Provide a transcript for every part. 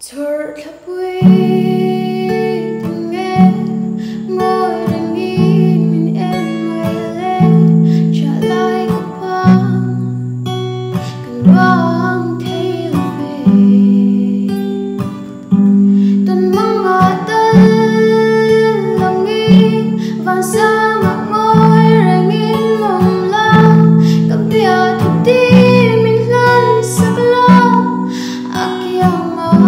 Thật là vui từng nghe ngồi đang nhìn mình em mày lên trả lại cuộc vang cần vang thấy là về tuần mong ngọt tân lòng nghĩ vàng xa mặt môi rồi nghìn mộng lang cầm tia thuộc tim mình lần sắc lo akiang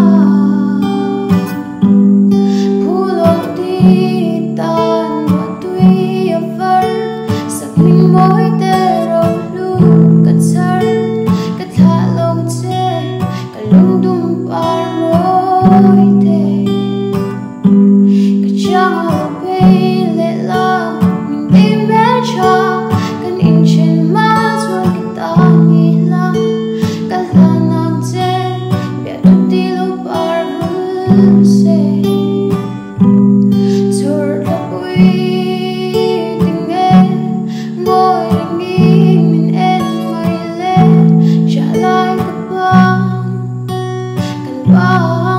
mỗi tê rồi lu cất sar cất hạ lòng chê cả Lungdum và rồi thế cả trang ở đây lệ la mình đi mẹ cha cần in trên má rồi cái ta nghĩ lắm cả là nàng chê biết được đi lúc ở vui sẽ rồi là vui tình nghe ngồi đang nghĩ mình em mày lên trả lại các băng cần bao